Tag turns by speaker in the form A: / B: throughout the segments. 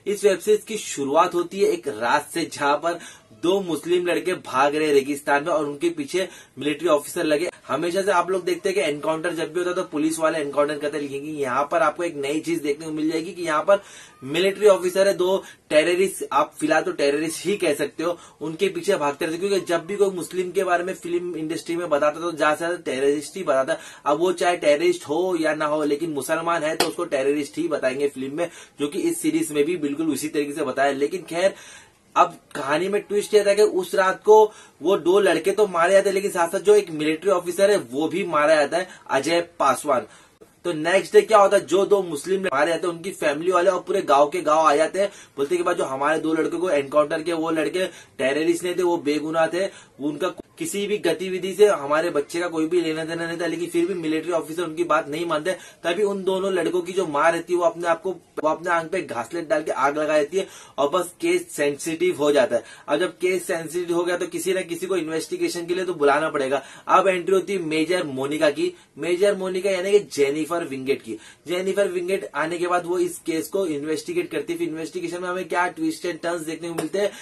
A: इस web series की शुरुआत होती है एक रात से, जहां पर दो मुस्लिम लड़के भाग रहे रेगिस्तान में और उनके पीछे मिलिट्री ऑफिसर लगे। हमेशा से आप लोग देखते हैं कि एनकाउंटर जब भी होता है तो पुलिस वाले एनकाउंटर करते लिखेंगे। यहाँ पर आपको एक नई चीज देखने को मिल जाएगी कि यहाँ पर मिलिट्री ऑफिसर है, दो टेररिस्ट, आप फिलहाल तो टेररिस्ट ही कह सकते हो, उनके पीछे भागते रहते। क्योंकि जब भी कोई मुस्लिम के बारे में फिल्म इंडस्ट्री में बताता तो ज्यादा से ज्यादा टेररिस्ट ही बताता। अब वो चाहे टेररिस्ट हो या ना हो, लेकिन मुसलमान है तो उसको टेररिस्ट ही बताएंगे फिल्म में, जो कि इस सीरीज में भी बिल्कुल उसी तरीके से बताया। लेकिन खैर, अब कहानी में ट्विस्ट यह था कि उस रात को वो दो लड़के तो मारे जाते हैं, लेकिन साथ साथ जो एक मिलिट्री ऑफिसर है वो भी मारा जाता है, अजय पासवान। तो नेक्स्ट डे क्या होता है, जो दो मुस्लिम मारे जाते हैं उनकी फैमिली वाले और पूरे गांव के गांव आ जाते हैं। बोलते के बाद जो हमारे दो लड़कों को एनकाउंटर किया वो लड़के टेररिस्ट नहीं थे, वो बेगुनाह थे, उनका किसी भी गतिविधि से हमारे बच्चे का कोई भी लेना देना नहीं था। लेकिन फिर भी मिलिट्री ऑफिसर उनकी बात नहीं मानते। तभी उन दोनों लड़कों की जो मां रहती है वो अपने आंख पे घासलेट डाल के आग लगा देती है और बस केस सेंसिटिव हो जाता है। अब जब केस सेंसिटिव हो गया तो किसी न किसी को इन्वेस्टिगेशन के लिए तो बुलाना पड़ेगा। अब एंट्री होती है मेजर मोनिका की। मेजर मोनिका यानी कि जेनिफर विंगेट की। जेनिफर विंगेट आने के बाद वो इस केस को इन्वेस्टिगेट करती है। फिर इन्वेस्टिगेशन में हमें क्या ट्विस्ट एंड टर्न्स देखने को मिलते हैं।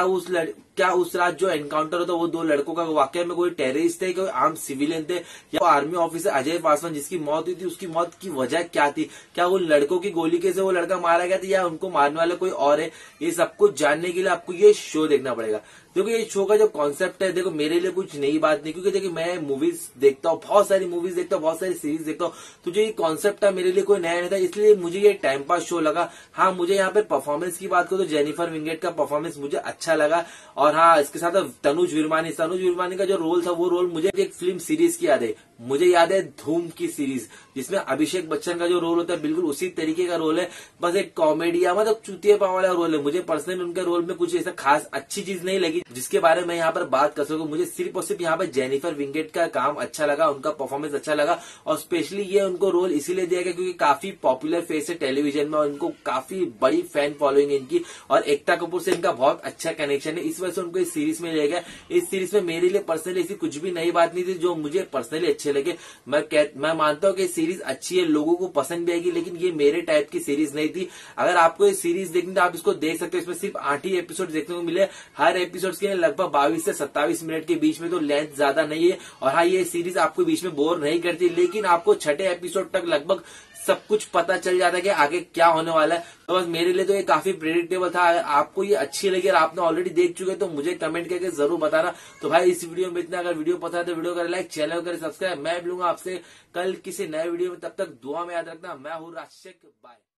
A: क्या उस रात जो एनकाउंटर होता वो दो लड़कों का वाकई में कोई टेररिस्ट थे, कोई आर्म सिविलियन थे, या आर्मी ऑफिसर अजय पासवान जिसकी मौत हुई थी उसकी मौत की वजह क्या थी, क्या उन लड़कों की गोली के से वो लड़का मारा गया था या उनको मारने वाला कोई और है। ये सब कुछ जानने के लिए आपको ये शो देखना पड़ेगा। देखो ये शो का जो कॉन्सेप्ट है, देखो मेरे लिए कुछ नई बात नहीं, क्योंकि देखिए मैं मूवीज देखता हूँ, बहुत सारी मूवीज देखता हूँ, बहुत सारी सीरीज देखता हूँ, तो जो ये कॉन्सेप्ट था मेरे लिए कोई नया नहीं था, इसलिए मुझे ये टाइम पास शो लगा। हाँ, मुझे यहाँ पे परफॉर्मेंस की बात करो तो जेनिफर विंगेट का परफॉर्मेंस मुझे अच्छा लगा। और हाँ, इसके साथ तनुज विरमानी का जो रोल था वो रोल मुझे एक फिल्म सीरीज की याद है। मुझे याद है धूम की सीरीज, जिसमें अभिषेक बच्चन का जो रोल होता है बिल्कुल उसी तरीके का रोल है, बस एक कॉमेडिया मतलब चुतिया पाव वाला रोल है। मुझे पर्सनली उनके रोल में कुछ ऐसा खास अच्छी चीज नहीं लगी जिसके बारे में यहाँ पर बात कर सकूं। मुझे सिर्फ और सिर्फ यहाँ पर जेनिफर विंगेट का काम अच्छा लगा, उनका परफॉर्मेंस अच्छा लगा, और स्पेशली ये उनको रोल इसीलिए दिया गया क्योंकि काफी पॉपुलर फेस है टेलीविजन में और उनको काफी बड़ी फैन फॉलोइंग है इनकी, और एकता कपूर से इनका बहुत अच्छा कनेक्शन है, इस वजह से उनको इस सीरीज में लिया गया। इस सीरीज में मेरे लिए पर्सनली ऐसी कुछ भी नई बात नहीं थी जो मुझे पर्सनली अच्छे लगे। मैं मानता हूं कि सीरीज अच्छी है, लोगों को पसंद भी आएगी, लेकिन ये मेरे टाइप की सीरीज नहीं थी। अगर आपको ये सीरीज देखनी तो आप इसको देख सकते हो। इसमें सिर्फ 8 ही एपिसोड देखने को मिले, हर एपिसोड के लगभग 22 से 27 मिनट के बीच में, तो लेंथ ज्यादा नहीं है। और हाँ, ये सीरीज आपको बीच में बोर नहीं करती, लेकिन आपको छठे एपिसोड तक लगभग सब कुछ पता चल जाता है कि आगे क्या होने वाला है। तो बस मेरे लिए तो ये काफी प्रेडिक्टेबल था। अगर आपको ये अच्छी लगी और आपने ऑलरेडी देख चुके तो मुझे कमेंट करके जरूर बताना। तो भाई इस वीडियो में इतना, अगर वीडियो पसंद है तो वीडियो करें लाइक, चैनल करें सब्सक्राइब। मैं मिलूंगा आपसे कल किसी नए वीडियो में, तब तक दुआ में याद रखना। मैं हूँ राशिक, बाय।